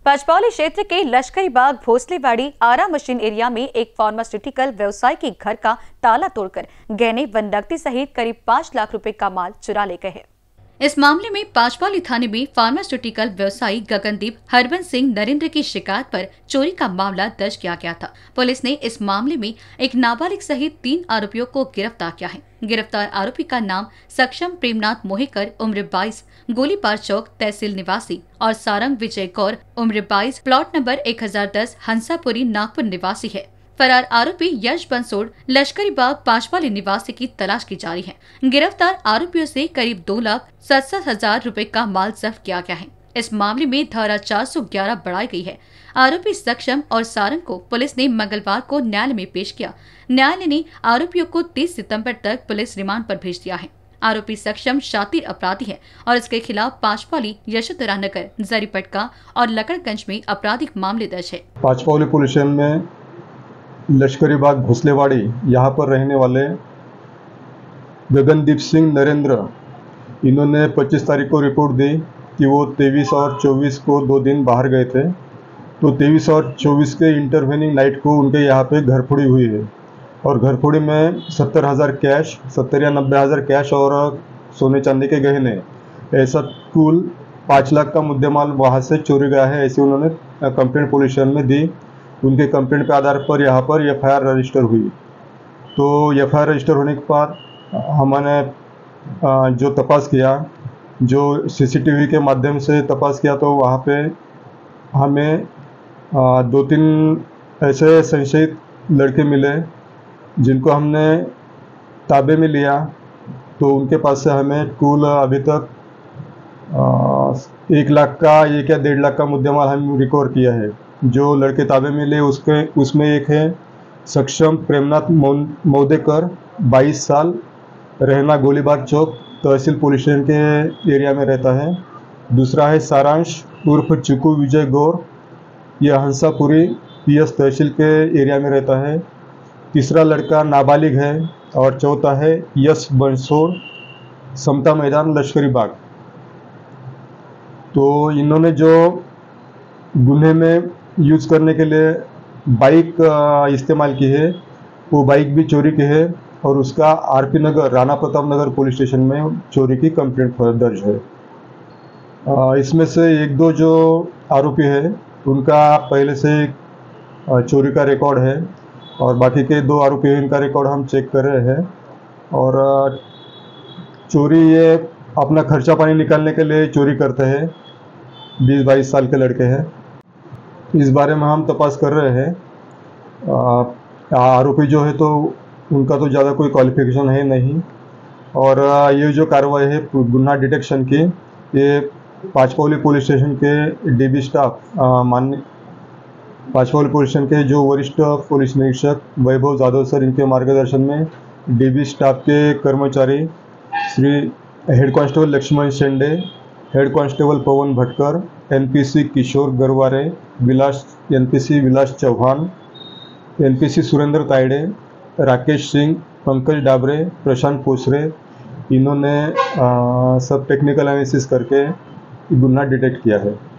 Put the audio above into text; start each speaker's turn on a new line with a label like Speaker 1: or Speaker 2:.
Speaker 1: पाचपौली क्षेत्र के लश्करी बाग भोसलेवाड़ी आरा मशीन एरिया में एक फार्मास्यूटिकल व्यवसायी के घर का ताला तोड़कर गहने व नकदी सहित करीब 5 लाख रुपए का माल चुरा ले गए हैं। इस मामले में पाचपौली थाने में फार्मास्यूटिकल व्यवसायी गगनदीप हरबंस सिंह नरेंद्र की शिकायत पर चोरी का मामला दर्ज किया गया था। पुलिस ने इस मामले में एक नाबालिग सहित 3 आरोपियों को गिरफ्तार किया है। गिरफ्तार आरोपी का नाम सक्षम प्रेमनाथ मोहिकर उम्र 22 गोलीबार चौक तहसील निवासी और सारंग विजय गौर उम्र 22 प्लॉट नंबर 1010 हंसापुरी नागपुर निवासी है। फरार आरोपी यश बंसोड़ लश्करी बाग पाचपौली निवासी की तलाश की जा रही है। गिरफ्तार आरोपियों से करीब 2,67,000 रुपए का माल जब्त किया गया है। इस मामले में धारा 411 बढ़ाई गई है। आरोपी सक्षम और सारंग को पुलिस ने मंगलवार को न्यायालय में पेश किया। न्यायालय ने आरोपियों को 30 सितंबर तक पुलिस रिमांड पर भेज दिया है। आरोपी सक्षम शातिर अपराधी है और इसके खिलाफ पाचपौली, यशोधरा नगर, जरीपटका और लकड़गंज में आपराधिक मामले दर्ज है।
Speaker 2: पाचपौली पुलिस स्टेशन में लश्करी बाग भोसलेवाड़ी यहाँ पर रहने वाले गगनदीप सिंह नरेंद्र, इन्होंने 25 तारीख को रिपोर्ट दी कि वो 23 और 24 को 2 दिन बाहर गए थे। तो 23 और 24 के इंटरवेनिंग नाइट को उनके यहाँ पे घरफोड़ी हुई है और घरफोड़ी में 70,000 कैश, 70 या 90,000 कैश और सोने चांदी के गहने, ऐसा कुल 5 लाख का मुद्देमाल वहाँ से चोरी गया है, ऐसी उन्होंने कंप्लेंट पुलिस स्टेशन में दी। उनके कंप्लेंट के आधार पर यहाँ पर एफआईआर रजिस्टर हुई। तो एफआईआर रजिस्टर होने के बाद हमने जो तपास किया, जो सीसीटीवी के माध्यम से तपास किया, तो वहाँ पे हमें 2-3 ऐसे संशयित लड़के मिले जिनको हमने ताबे में लिया। तो उनके पास से हमें कुल अभी तक 1 लाख का 1 या 1.5 लाख का मुद्देमाल हम रिकवर किया है। जो लड़के ताबे में लिए उसमें एक है सक्षम प्रेमनाथ मोदेकर, 22 साल, रहना गोलीबार चौक तहसील पुलिस स्टेशन के एरिया में रहता है। दूसरा है सारांश उर्फ चिकू विजय गौर, यह हंसापुरी पीएस तहसील के एरिया में रहता है। तीसरा लड़का नाबालिग है और चौथा है यश बंसोड़, समता मैदान लश्करी बाग। तो इन्होंने जो गुन्हे में यूज करने के लिए बाइक इस्तेमाल की है, वो बाइक भी चोरी की है और उसका RP Nagar, Rana Pratap Nagar police station में चोरी की कंप्लेंट दर्ज है। इसमें से 1-2 जो आरोपी है उनका पहले से चोरी का रिकॉर्ड है और बाकी के 2 आरोपी हैं, इनका रिकॉर्ड हम चेक कर रहे हैं। और चोरी ये अपना खर्चा पानी निकालने के लिए चोरी करते हैं। 20-22 साल के लड़के हैं। इस बारे में हम तपास कर रहे हैं। आरोपी जो है तो उनका तो ज़्यादा कोई क्वालिफिकेशन है नहीं। और ये जो कार्रवाई है गुन्हा डिटेक्शन की, ये पाचपौली पुलिस स्टेशन के डीबी स्टाफ, माननीय पाचपौली पुलिस स्टेशन के जो वरिष्ठ पुलिस निरीक्षक वैभव जाधव सर, इनके मार्गदर्शन में डीबी स्टाफ के कर्मचारी Shri head constable Laxman Shende, head constable Pawan Bhatkar, NPC Kishor Garware, NPC Vilas Chauhan, NPC Surendra Tayde, Rakesh Singh, Pankaj Dabre, Prashant Posre, इन्होंने सब टेक्निकल एनालिसिस करके गुन्हा डिटेक्ट किया है।